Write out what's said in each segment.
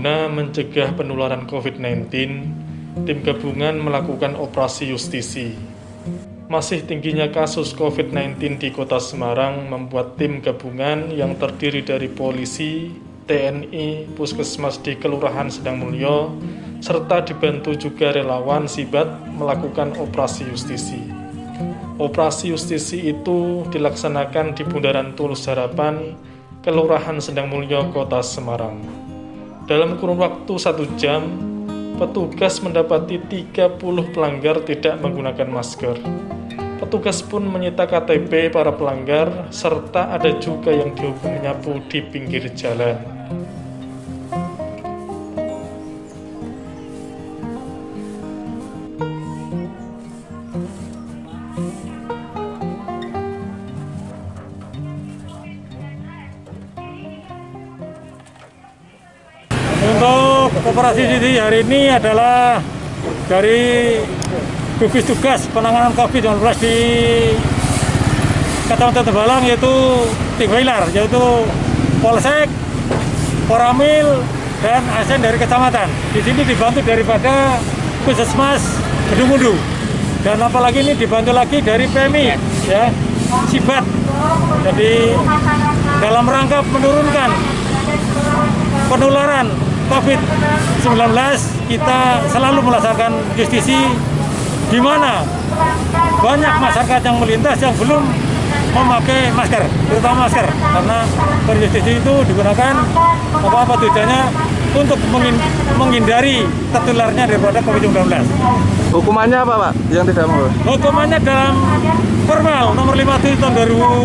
Guna mencegah penularan COVID-19, tim gabungan melakukan operasi justisi. Masih tingginya kasus COVID-19 di Kota Semarang membuat tim gabungan yang terdiri dari polisi, TNI, Puskesmas di Kelurahan Sedang Mulyo, serta dibantu juga relawan Sibat melakukan operasi justisi. Operasi justisi itu dilaksanakan di Bundaran Tulus Harapan, Kelurahan Sedang Mulyo, Kota Semarang. Dalam kurun waktu 1 jam, petugas mendapati 30 pelanggar tidak menggunakan masker. Petugas pun menyita KTP para pelanggar, serta ada juga yang dihukum menyapu di pinggir jalan. Untuk operasi justisi hari ini adalah dari gugus tugas penanganan COVID-19 di Kecamatan Tembalang, yaitu 3 pilar, yaitu Polsek, Koramil, dan ASN dari kecamatan. Di sini dibantu daripada Puskesmas Gedung Mundu, dan apalagi ini dibantu lagi dari PMI, ya, Sibat. Jadi dalam rangka menurunkan penularan COVID-19, kita selalu melaksanakan justisi di mana banyak masyarakat yang melintas yang belum memakai masker, terutama masker, karena berjustisi itu digunakan apa tujuannya untuk menghindari tertularnya daripada COVID-19. Hukumannya apa, Pak, yang tidak mau? Hukumannya dalam Permal nomor 57 tahun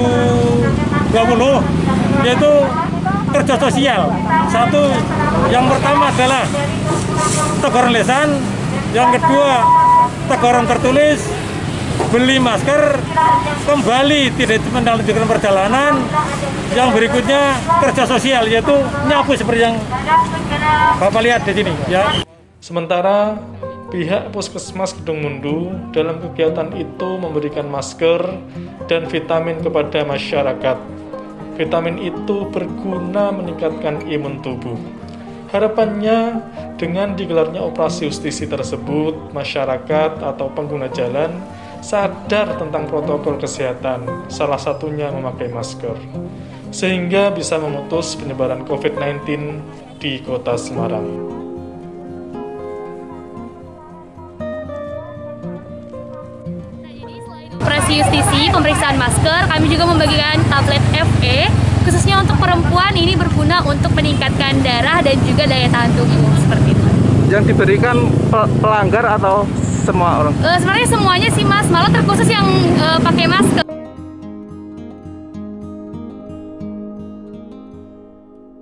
2020, yaitu kerja sosial. Satu, yang pertama adalah teguran lisan, yang kedua teguran tertulis, beli masker, kembali tidak melanjutkan perjalanan. Yang berikutnya kerja sosial, yaitu nyapu seperti yang Bapak lihat di sini, ya. Sementara pihak Puskesmas Gedung Mundu dalam kegiatan itu memberikan masker dan vitamin kepada masyarakat. Vitamin itu berguna meningkatkan imun tubuh. Harapannya dengan digelarnya operasi justisi tersebut, masyarakat atau pengguna jalan sadar tentang protokol kesehatan, salah satunya memakai masker, sehingga bisa memutus penyebaran COVID-19 di Kota Semarang. Operasi justisi pemeriksaan masker, kami juga membagikan tablet FE khususnya untuk perempuan. Ini berguna untuk meningkatkan darah dan juga daya tahan tubuh, seperti itu. Yang diberikan pelanggar atau semua orang? Sebenarnya semuanya sih, Mas, malah terkhusus yang pakai masker.